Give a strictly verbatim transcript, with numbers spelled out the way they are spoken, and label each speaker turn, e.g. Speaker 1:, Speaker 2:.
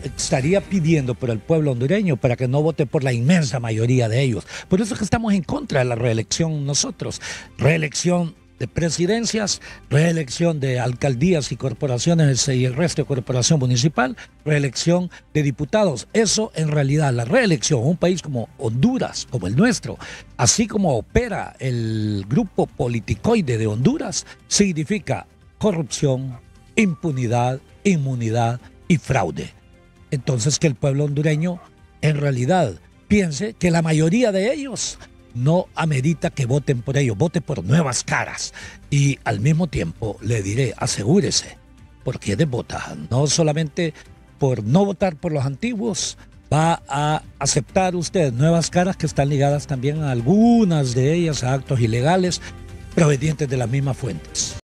Speaker 1: estaría pidiendo por el pueblo hondureño para que no vote por la inmensa mayoría de ellos. Por eso es que estamos en contra de la reelección nosotros. Reelección de presidencias, reelección de alcaldías y corporaciones y el resto de corporación municipal, reelección de diputados. Eso en realidad, la reelección, un país como Honduras, como el nuestro, así como opera el grupo politicoide de Honduras, significa corrupción, impunidad, inmunidad y fraude. Entonces que el pueblo hondureño en realidad piense que la mayoría de ellos no amerita que voten por ellos, vote por nuevas caras. Y al mismo tiempo le diré, asegúrese, por quiénes vota, no solamente por no votar por los antiguos, va a aceptar usted nuevas caras que están ligadas también a algunas de ellas a actos ilegales provenientes de las mismas fuentes.